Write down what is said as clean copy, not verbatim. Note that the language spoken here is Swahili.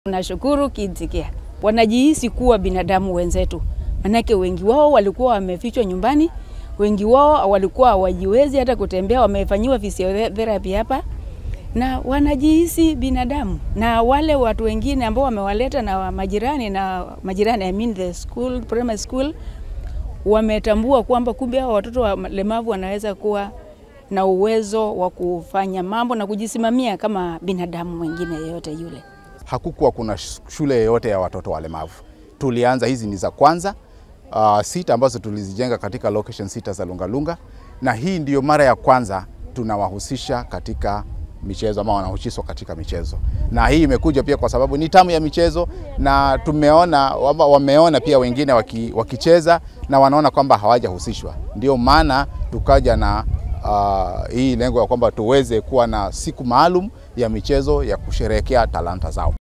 Nashukuru Kids Care. Wanajihisi kuwa binadamu wenzetu. Manake wengi wao walikuwa wamefichwa nyumbani, wengi wao walikuwa hawajiwezi hata kutembea, wamefanyiwa physiotherapy hapa na wanajihisi binadamu. Na wale watu wengine ambao wamewaleta na majirani I mean the school, primary school, wametambua kwamba kumbe hao watoto walemavu wanaweza kuwa na uwezo wa kufanya mambo na kujisimamia kama binadamu wengine yeyote yule. Hakukuwa kuna shule yoyote ya watoto walemavu. Tulianza, hizi ni za kwanza, 6 ambazo tulizijenga katika location 6 za Lungalunga, na hii ndiyo mara ya kwanza tunawahusisha katika michezo ama wanahusishwa katika michezo. Na hii imekuja pia kwa sababu ni tamu ya michezo, na wameona pia wengine wakicheza na wanaona kwamba hawajahusishwa. Ndio maana tukaja na hii lengo ya kwamba tuweze kuwa na siku maalum ya michezo ya kusherehekea talanta zao.